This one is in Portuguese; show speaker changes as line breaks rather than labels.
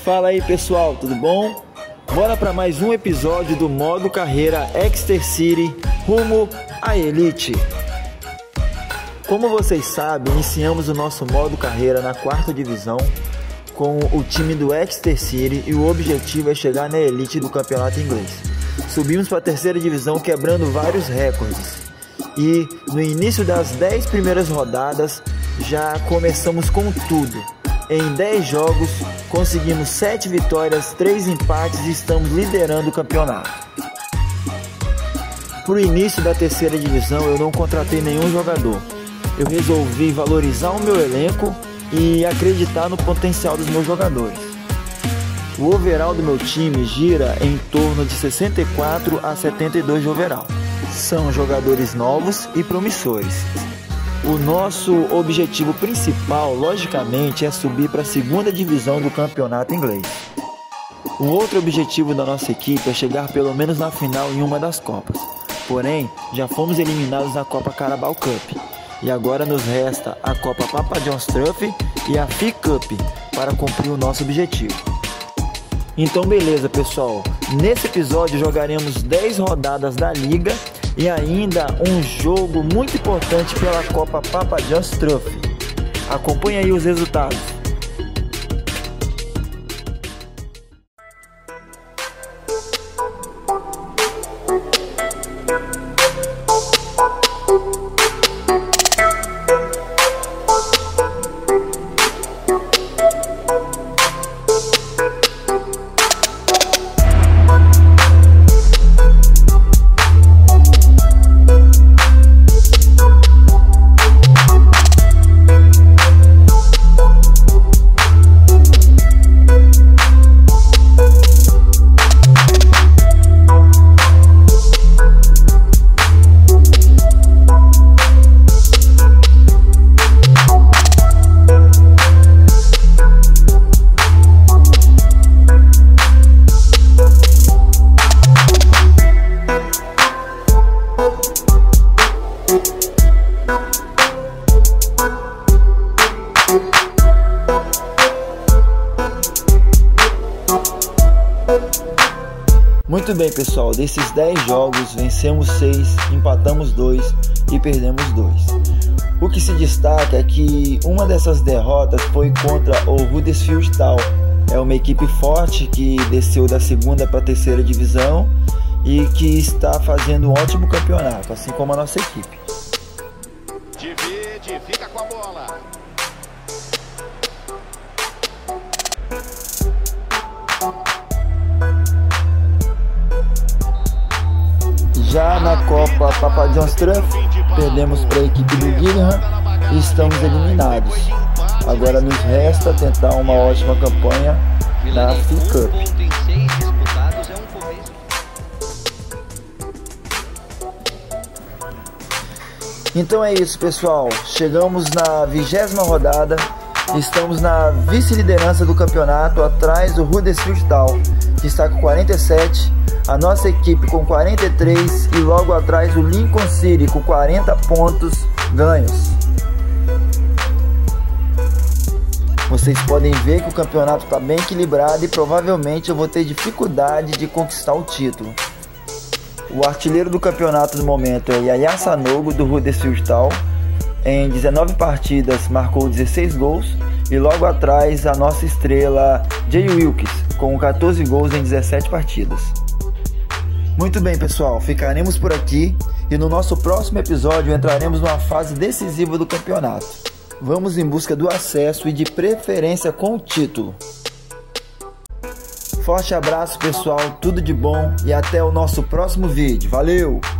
Fala aí pessoal, tudo bom? Bora para mais um episódio do modo carreira Exeter City rumo à Elite. Como vocês sabem, iniciamos o nosso modo carreira na 4ª divisão com o time do Exeter City e o objetivo é chegar na Elite do campeonato inglês. Subimos para a 3ª divisão quebrando vários recordes e no início das 10 primeiras rodadas já começamos com tudo. Em 10 jogos, conseguimos 7 vitórias, 3 empates e estamos liderando o campeonato. Para o início da 3ª divisão, eu não contratei nenhum jogador. Eu resolvi valorizar o meu elenco e acreditar no potencial dos meus jogadores. O overall do meu time gira em torno de 64 a 72 de overall. São jogadores novos e promissores. O nosso objetivo principal, logicamente, é subir para a 2ª divisão do campeonato inglês. O outro objetivo da nossa equipe é chegar pelo menos na final em uma das Copas. Porém, já fomos eliminados na Copa Carabao Cup. E agora nos resta a Copa Papa John's Trophy e a FA Cup para cumprir o nosso objetivo. Então beleza pessoal, nesse episódio jogaremos 10 rodadas da Liga e ainda um jogo muito importante pela Copa Papa John's Trophy. Acompanhe aí os resultados. Muito bem pessoal, desses 10 jogos vencemos 6, empatamos 2 e perdemos 2. O que se destaca é que uma dessas derrotas foi contra o Huddersfield Town. É uma equipe forte que desceu da 2ª para a 3ª divisão e que está fazendo um ótimo campeonato, assim como a nossa equipe.
Divide, fica com a bola.
Já na Copa Papa John's Trophy, perdemos para a equipe do Gillingham e estamos eliminados. Agora nos resta tentar uma ótima campanha na FA Cup. Então é isso pessoal, chegamos na 20ª rodada, estamos na vice-liderança do campeonato atrás do Huddersfield Town, que está com 47, a nossa equipe com 43 e logo atrás o Lincoln City com 40 pontos ganhos. Vocês podem ver que o campeonato está bem equilibrado e provavelmente eu vou ter dificuldade de conquistar o título. O artilheiro do campeonato no momento é Yaya Sanogo do Huddersfield Town. Em 19 partidas marcou 16 gols e logo atrás a nossa estrela Jay Wilkes com 14 gols em 17 partidas. Muito bem pessoal, ficaremos por aqui e no nosso próximo episódio entraremos numa fase decisiva do campeonato. Vamos em busca do acesso e de preferência com o título. Forte abraço pessoal, tudo de bom e até o nosso próximo vídeo. Valeu!